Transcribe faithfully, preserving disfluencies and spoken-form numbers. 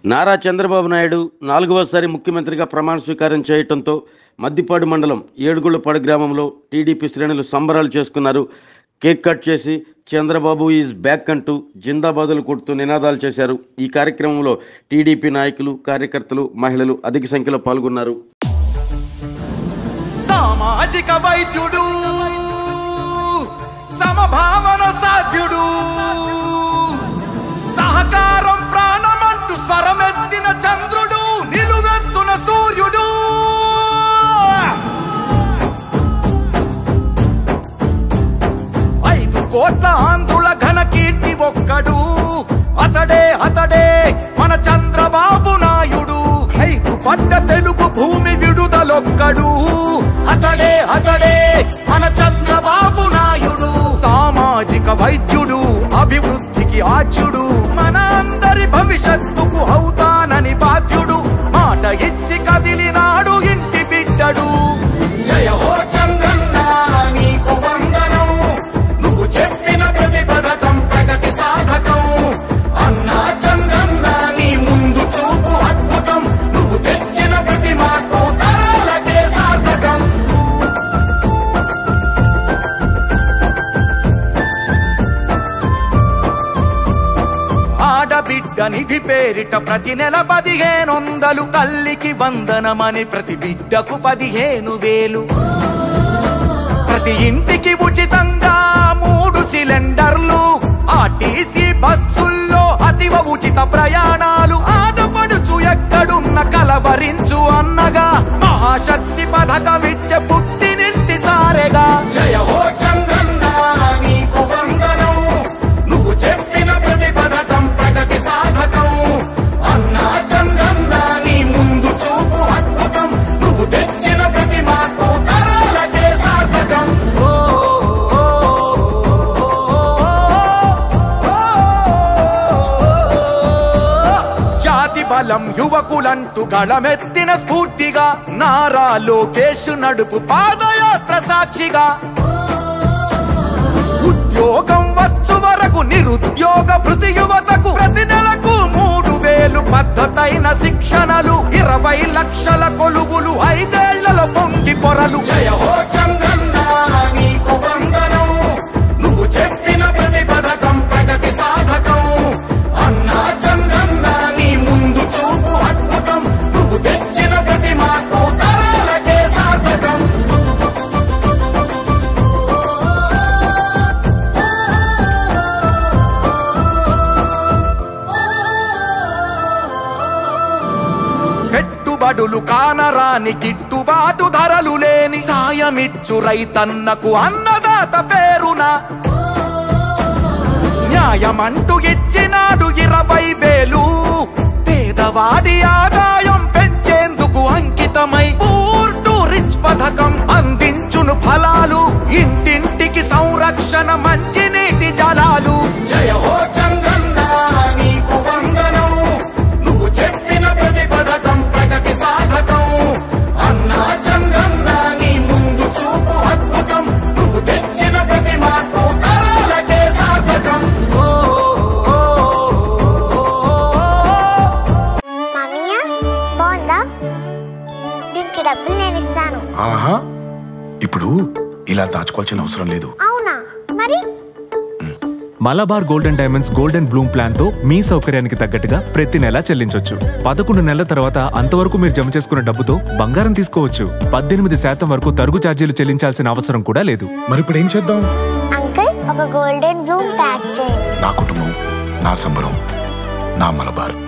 నారా చంద్రబాబు నాయుడు నాలుగవసారి ముఖ్యమంత్రిగా ప్రమాణ స్వీకారం చేయడంతో మద్దిపాడు మండలం ఏడుగుళ్లపాడు గ్రామంలో టీడీపీ శ్రేణులు సంబరాలు చేసుకున్నారు. కేక్ కట్ చేసి చంద్రబాబు ఈజ్ బ్యాక్ అంటూ జిందాబాదులు కొడుతూ నినాదాలు చేశారు. ఈ కార్యక్రమంలో టీడీపీ నాయకులు, కార్యకర్తలు, మహిళలు అధిక సంఖ్యలో పాల్గొన్నారు. సామాజిక వైద్యుడు, సమభావన సాధ్యుడు, సహకారం ప్రాణమంటూ స్వరమెత్తిన చంద్రుడు, నిలువెత్తున సూర్యుడు, ఐదు కోట్ల ఆంధ్రుల ఘన కీర్తి ఒక్కడు, అతడే అతడే మన చంద్రబాబు నాయుడు. ఐదు పట్ట తెలుగు భూమి విడుదలొక్కడు, అతడే అతడే మన చంద్రబాబు నాయుడు. సామాజిక వైద్యుడు, అభివృద్ధికి ఆచ్యుడు, మన అందరి భవిష్యత్తుకు అవుతానని బాధ్యుడు. మాట ఇచ్చి కదిలినాడు ఇంటి బిడ్డడు. జయ హో చంద్రన్న నీకు వందనం, నువ్వు చెప్పిన ప్రతి పథకం ప్రగతి సాధకం. అన్నా చంద్రన్న నీ ముందు చూపు అద్భుతం, నువ్వు తెచ్చిన ప్రతి మార్పు తరాలకే సార్థకం. ఆడబిడ్డ నిధి పేరిట ప్రతి నెల పదిహేను వందలు, తల్లికి వందనమని ప్రతి బిడ్డకు పదిహేను వేలు, ప్రతి ఇంటికి ఉచితంగా మూడు సిలిండర్లు, ఆర్టీసీ బస్సుల్లో అతివ ఉచిత ప్రయాణాలు. ఆడపడుచు ఎక్కడున్న కలవరించు అన్నగా మహాశక్తి పథకమిచ్చే పుట్టినింటి సారెగా. జయ హో చంద్రన్న నీకు వందనం, నువ్వు చెప్పిన ప్రతి పథకం ప్రగతి సాధకం. అన్నా చంద్రన్న నీ ముందు చూపు అద్భుతం, నువ్వు తెచ్చిన ప్రతి మార్పు తరాలకే సార్థకం. జాతి బలం యువకులంటూ గళమెత్తిన స్ఫూర్తిగా, నారా లోకేష్ నడుపు పాదయాత్ర సాక్షిగా. ఉద్యోగం వచ్చు వరకు నిరుద్యోగ భృతి యువతకు ప్రతి నెలకు మూడు వేలు, పద్ధతైన శిక్షణలు, ఇరవై లక్షల కొలువులు, ఐదేళ్లలో పొంగి పొరలు. జయ హో చంద్రన్న నీకు వందనం, నువ్వు చెప్పిన ప్రతి పథకం ప్రగతి సాధకం. అన్నా చంద్రన్న నీ ముందు చూపు అద్భుతం, నువ్వు తెచ్చిన ప్రతి మార్పు తరాలకే సార్థకం. పెట్టుబడులు కానరాని గిట్టుబాటు ధరలు లేని, సాయమిచ్చు రైతన్నకు అన్నదాత పేరున న్యాయమంటూ ఇచ్చినాడు ఇరవై వేలు. పేదవాడి ఆదాయం పెంచేందుకు అంకితమై పూర్ టు రిచ్ పథకం అందించును ఫలాలు, ఇంటింటికి సంరక్షణ మంచినీటి జలాలు. జయ హో చంద్రన్న నీకు వందనం, నువ్వు చెప్పిన ప్రతి పథకం ప్రగతి సాధకం. అన్నా చంద్రన్న నీ ముందు చూపు అద్భుతం, నువ్వు తెచ్చిన ప్రతి మార్పు తరాలకే సార్థకం. డబ్బులు నేను ఇస్తాను. ఆహా, ఇప్పుడు ఇలా దాచుకోవాల్సిన అవసరం లేదు. అవునా? మరి Malabar golden diamonds golden bloom plan తో మీ సౌకర్యానికి తగ్గట్టుగా ప్రతి నెల చెల్లించొచ్చు. పదకొండు నెలల తర్వాత అంతవరకు మీరు జమ చేసుకున్న డబ్బుతో బంగారం తీసుకోవచ్చు. పద్దెనిమిది శాతం వరకు తరుగు ఛార్జీలు చెల్లించాల్సిన అవసరం కూడా లేదు. మరి ఇప్పుడు ఏం చేద్దాం? అంకుల్, ఒక గోల్డెన్ బ్లూమ్ ప్యాక్ చేయండి. నా కుటుంబం, నా సంబరం, నా మలబార్.